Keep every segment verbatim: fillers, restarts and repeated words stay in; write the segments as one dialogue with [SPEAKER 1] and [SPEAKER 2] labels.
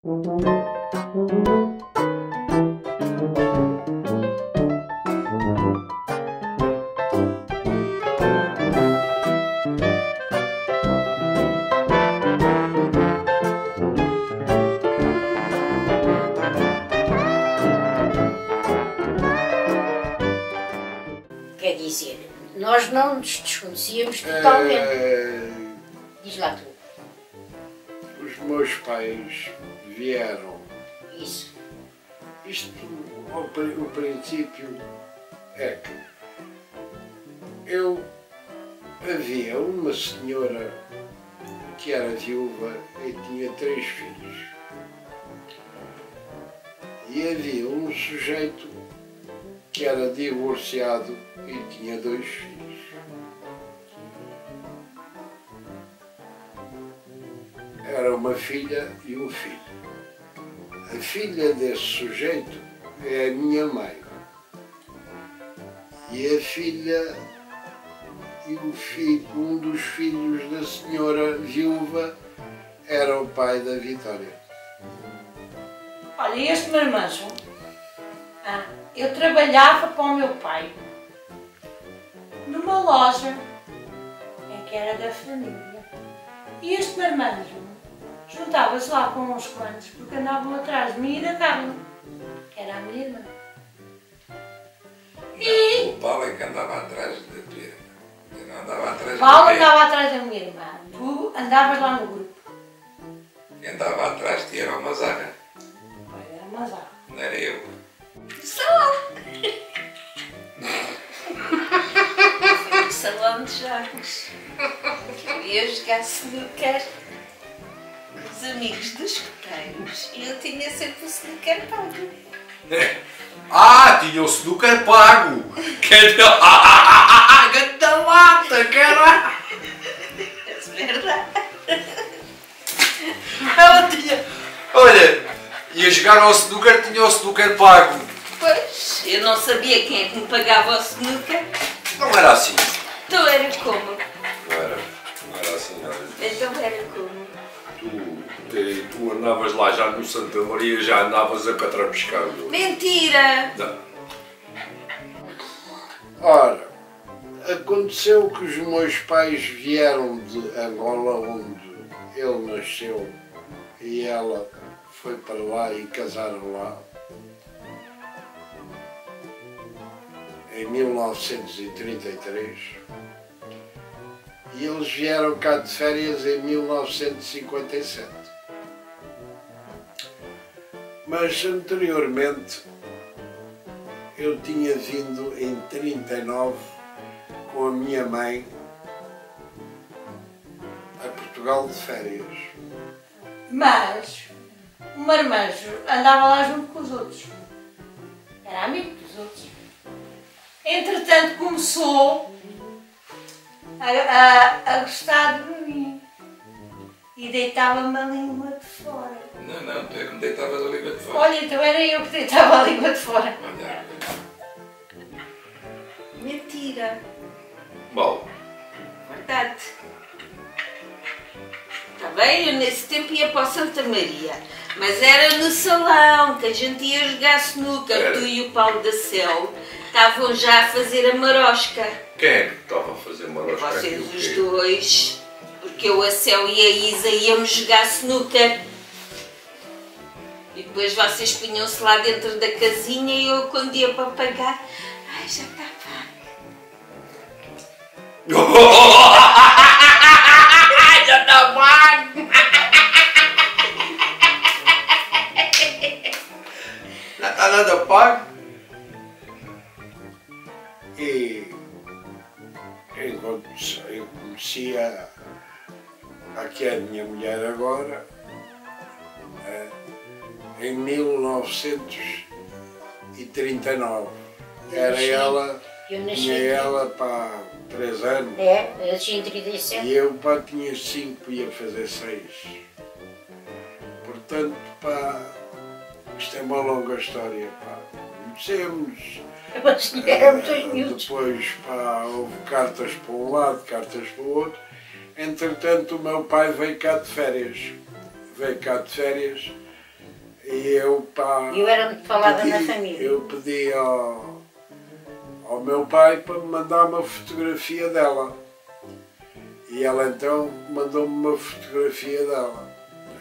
[SPEAKER 1] Quer dizer, nós não nos desconhecíamos totalmente.
[SPEAKER 2] É...
[SPEAKER 1] Diz lá tu.
[SPEAKER 2] Os meus pais vieram.
[SPEAKER 1] Isso.
[SPEAKER 2] Isto, o, o princípio é que eu havia uma senhora que era viúva e tinha três filhos. E havia um sujeito que era divorciado e tinha dois filhos. Era uma filha e um filho. A filha desse sujeito é a minha mãe. E a filha e o filho, um dos filhos da senhora viúva era o pai da Vitória.
[SPEAKER 3] Olha, este marmanjo, ah, eu trabalhava para o meu pai numa loja em que era da família. E este marmanjo juntava-se lá com uns quantos porque andavam atrás de mim e da Carla, que era a minha irmã. E
[SPEAKER 4] o Paulo é que andava atrás da tua irmã. Eu não andava atrás
[SPEAKER 3] o Paulo
[SPEAKER 4] da
[SPEAKER 3] andava atrás da minha irmã. Tu andavas lá no grupo.
[SPEAKER 4] Quem andava atrás de ti era o Mazarra.
[SPEAKER 3] Olha, era uma azar.
[SPEAKER 4] Não era eu.
[SPEAKER 1] Salão! Fui no salão de jogos. Que eu ia jogar snooker com os amigos dos escuteiros e eu tinha sempre o snooker pago.
[SPEAKER 5] Ah, tinha o snooker pago! Que da lata, caralho!
[SPEAKER 1] É verdade.
[SPEAKER 5] Ela tinha. Olha, ia jogar ao snooker, tinha o snooker pago.
[SPEAKER 1] Pois, eu não sabia quem é que me pagava o snooker.
[SPEAKER 5] Não era assim.
[SPEAKER 1] Então era como?
[SPEAKER 5] Não era, não era assim nada.
[SPEAKER 1] Então era como?
[SPEAKER 5] Tu, te- tu andavas lá já no Santa Maria, já andavas a catrapiscar.
[SPEAKER 1] Mentira!
[SPEAKER 5] Não.
[SPEAKER 2] Ora, aconteceu que os meus pais vieram de Angola, onde ele nasceu, e ela foi para lá e casaram lá. Em mil novecentos e trinta e três, e eles vieram cá de férias em mil novecentos e cinquenta e sete. Mas anteriormente eu tinha vindo em trinta e nove com a minha mãe a Portugal de férias.
[SPEAKER 3] Mas o marmanjo andava lá junto com os outros. Era amigo dos outros. Entretanto começou a, a, a gostar de mim e deitava-me a língua de fora.
[SPEAKER 4] Não, não, tu é que me deitavas a língua de fora.
[SPEAKER 3] Olha, então era eu que deitava a língua de fora.
[SPEAKER 4] Olha,
[SPEAKER 1] Mentira!
[SPEAKER 5] Mal.
[SPEAKER 1] Verdade. Está bem, eu nesse tempo ia para o Santa Maria, mas era no salão que a gente ia jogar snooker.
[SPEAKER 5] Era.
[SPEAKER 1] Tu e o Paulo da Céu estavam já a fazer a marosca.
[SPEAKER 5] Quem é que estava a fazer marosca?
[SPEAKER 1] Vocês
[SPEAKER 5] aqui, o
[SPEAKER 1] os
[SPEAKER 5] quê?
[SPEAKER 1] dois, porque eu, a Céu e a Isa íamos jogar snooker. E depois vocês punham-se lá dentro da casinha e eu quando ia para pagar, ai já está pago.
[SPEAKER 5] Já está pago! Não está nada pago?
[SPEAKER 2] E enquanto eu conhecia aqui a minha mulher agora, eh, em mil novecentos e trinta e nove, era
[SPEAKER 1] nasci-
[SPEAKER 2] ela,
[SPEAKER 1] eu nasci
[SPEAKER 2] tinha
[SPEAKER 1] em-
[SPEAKER 2] ela para três anos,
[SPEAKER 1] É, eu nasci em trinta e sete.
[SPEAKER 2] e eu pá, tinha cinco, ia fazer seis. Portanto, pá, isto é uma longa história, pá. Conhecemos.
[SPEAKER 1] Mas éramos dois miúdos.
[SPEAKER 2] Depois, pá, houve cartas para um lado, cartas para o outro. Entretanto, o meu pai veio cá de férias. Veio cá de férias E eu, pá,
[SPEAKER 6] Eu era muito falada
[SPEAKER 2] pedi,
[SPEAKER 6] na família.
[SPEAKER 2] Eu pedi ao, ao meu pai para me mandar uma fotografia dela. E ela então mandou-me uma fotografia dela.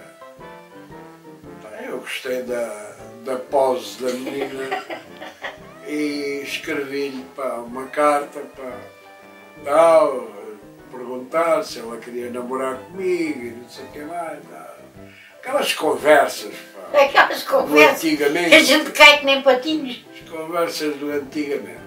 [SPEAKER 2] Eu gostei da, da pose da menina e escrevi-lhe uma carta para tal, perguntar se ela queria namorar comigo e não sei o que mais. Tal. Aquelas conversas, pá,
[SPEAKER 6] Aquelas conversas
[SPEAKER 2] antigamente.
[SPEAKER 6] que a gente cai que nem patinhos.
[SPEAKER 2] As conversas do antigamente.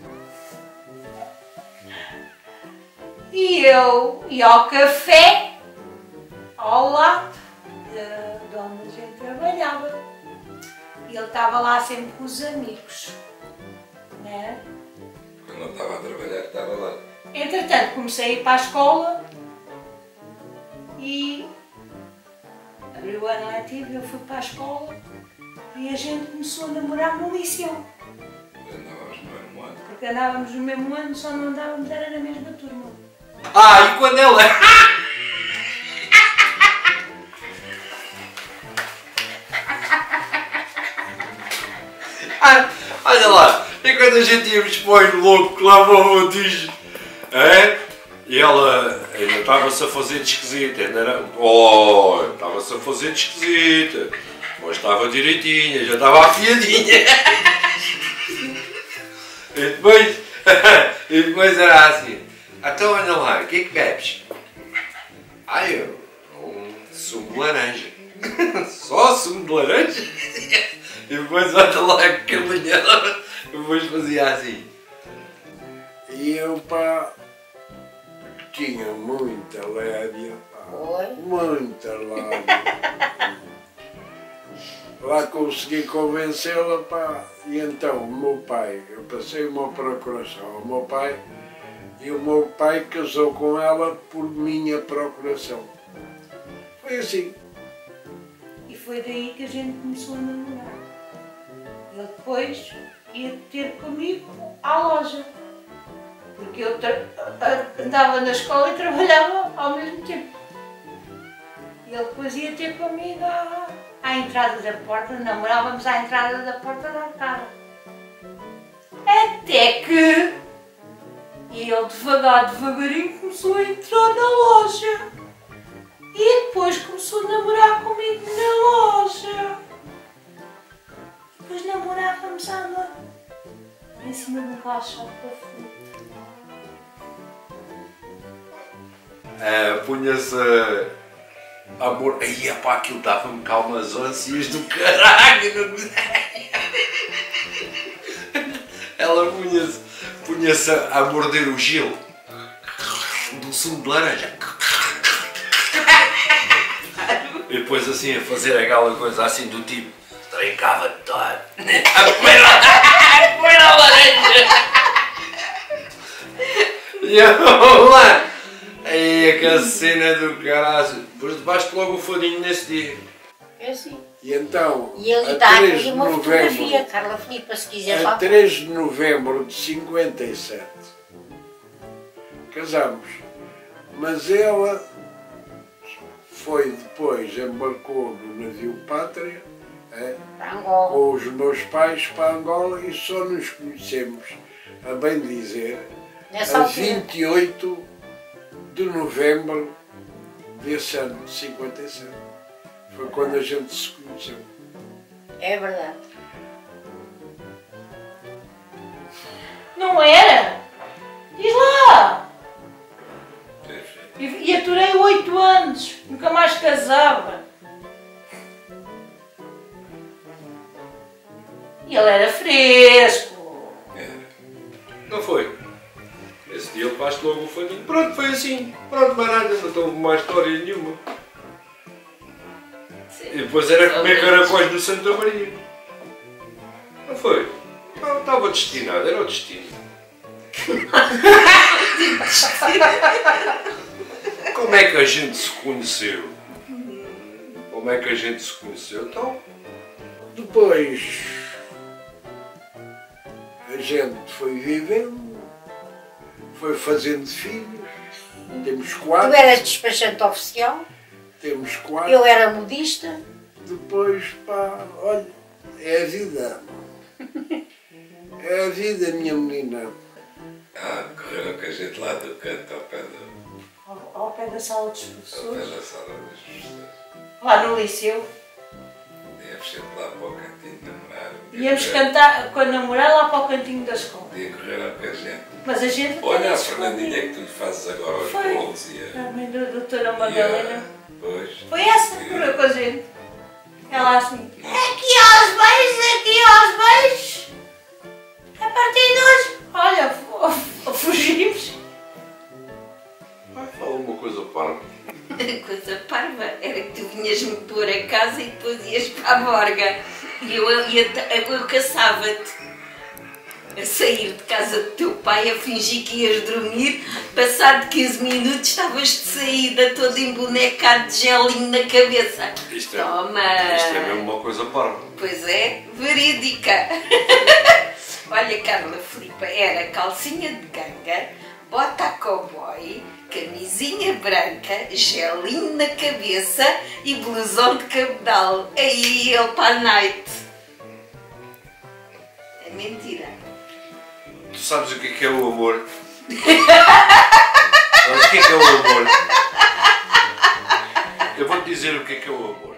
[SPEAKER 3] E eu ia ao café, ao lado de, de onde a gente trabalhava. E ele estava lá sempre com os amigos, né?
[SPEAKER 4] Quando não estava a trabalhar, estava lá.
[SPEAKER 3] Entretanto, comecei a ir para a escola e abriu o ano letivo, eu fui para a escola e a gente começou a namorar no liceu.
[SPEAKER 4] Andávamos no mesmo ano.
[SPEAKER 3] Porque andávamos no mesmo ano, só não andávamos, era na mesma turma.
[SPEAKER 5] Ah, e quando ela... ah, olha lá, e quando a gente íamos para o louco lá para o Montijo, é? E ela ainda estava-se a fazer de esquisita, ainda era... Oh, estava-se a fazer de esquisita, mas estava direitinha, já estava afiadinha. E depois, e depois era assim, então olha lá, o que é que bebes? Ah, eu, um sumo de laranja. Só sumo de laranja? E depois olha lá a caminha, depois fazia assim.
[SPEAKER 2] E eu, pá, tinha muita lévia, pá,
[SPEAKER 6] Oi?
[SPEAKER 2] muita lábia. Lá consegui convencê-la, pá, e então o meu pai, eu passei uma procuração ao meu pai e o meu pai casou com ela por minha procuração. Foi assim.
[SPEAKER 3] E foi daí que a gente começou a namorar. Ele depois ia ter comigo à loja. Porque eu andava na escola e trabalhava ao mesmo tempo. E ele depois ia ter comigo à, à entrada da porta, namorávamos à entrada da porta da casa. Até que ele devagar, devagarinho começou a entrar na loja. E depois começou a namorar comigo na loja. Depois namorávamos à noite, em cima de um caixote para fruta.
[SPEAKER 5] Uh, punha-se uh, amor. Aí, pá, aquilo dava-me cá umas ânsias do caralho. Não... Ela punha-se punha-se a, a morder o gelo do sumo de laranja. E depois assim a fazer aquela coisa assim do tipo, trincava todo. A comer a, comer a laranja. E eu lá. Aí aquela cena do caralho. Depois debaixo logo o fodinho nesse dia.
[SPEAKER 6] É assim.
[SPEAKER 2] E então,
[SPEAKER 6] E ele
[SPEAKER 2] a
[SPEAKER 6] está
[SPEAKER 2] três
[SPEAKER 6] aqui
[SPEAKER 2] de
[SPEAKER 6] uma fotografia,
[SPEAKER 2] novembro,
[SPEAKER 6] Carla Filipa, se quiser
[SPEAKER 2] a
[SPEAKER 6] lá.
[SPEAKER 2] três de novembro de cinquenta e sete, casamos. Mas ela foi depois, embarcou no navio Pátria, é,
[SPEAKER 6] Para Angola.
[SPEAKER 2] com os meus pais para Angola e só nos conhecemos, a bem dizer,
[SPEAKER 6] Nessa
[SPEAKER 2] a
[SPEAKER 6] altura.
[SPEAKER 2] vinte e oito de novembro desse ano de cinquenta e sete. Foi quando a gente se conheceu.
[SPEAKER 6] É verdade.
[SPEAKER 3] Não era? Diz lá! E, e aturei oito anos, nunca mais casava. E ele era fresco.
[SPEAKER 5] Não foi. Esse dia ele faz logo o fodinho. Pronto, foi assim. Pronto, mais nada, não estou mais história nenhuma. E depois era comer caracóis no Santa Maria. Não foi? Não, estava destinado, era o destino. Como é que a gente se conheceu? Como é que a gente se conheceu? Então,
[SPEAKER 2] Depois a gente foi vivendo, foi fazendo filhos, temos
[SPEAKER 6] Tu
[SPEAKER 2] quatro,
[SPEAKER 6] eras despachante oficial,
[SPEAKER 2] temos quatro.
[SPEAKER 6] eu era modista.
[SPEAKER 2] depois, pá, olha, é a vida. É a vida, minha menina.
[SPEAKER 4] Ah, correram com a gente lá do canto ao pé, do,
[SPEAKER 3] Ao, ao pé da sala dos
[SPEAKER 4] ao pé
[SPEAKER 3] professores,
[SPEAKER 4] da sala dos professores.
[SPEAKER 3] lá no liceu.
[SPEAKER 4] Íamos sempre lá para o cantinho namorar. Um dia
[SPEAKER 3] Íamos
[SPEAKER 4] correram-
[SPEAKER 3] cantar, quando namorar, lá para o cantinho da escola.
[SPEAKER 4] Um dia correram com a gente.
[SPEAKER 3] Mas a gente até
[SPEAKER 4] Olha a
[SPEAKER 3] se
[SPEAKER 4] Fernandinha
[SPEAKER 3] escondia.
[SPEAKER 4] que tu lhe fazes agora aos
[SPEAKER 3] Foi.
[SPEAKER 4] bolos e a...
[SPEAKER 3] A mãe da doutora
[SPEAKER 4] e a-
[SPEAKER 3] Madalena.
[SPEAKER 4] Pois.
[SPEAKER 3] Foi essa que morou com a gente. Ela assim, aqui aos beijos, aqui aos beijos. A partir de hoje, olha, fu- fugimos.
[SPEAKER 5] Fala uma coisa parva.
[SPEAKER 1] A coisa parva era que tu vinhas-me pôr a casa e depois ias para a borga. E eu, eu, ia- eu caçava-te a sair de casa do teu pai, a fingir que ias dormir. Passado quinze minutos estavas de saída, todo embonecado de gelinho na cabeça.
[SPEAKER 5] Isto é,
[SPEAKER 1] Toma!
[SPEAKER 5] isto é mesmo uma coisa parva.
[SPEAKER 1] Pois é, verídica. Olha, Carla Filipa, era calcinha de ganga, bota a cowboy, camisinha branca, gelinho na cabeça e blusão de cabedal. Aí ele para a night. É mentira.
[SPEAKER 5] Tu sabes o que é que é o amor? Sabes o que é que é o amor? Eu vou-te dizer o que é que é o amor.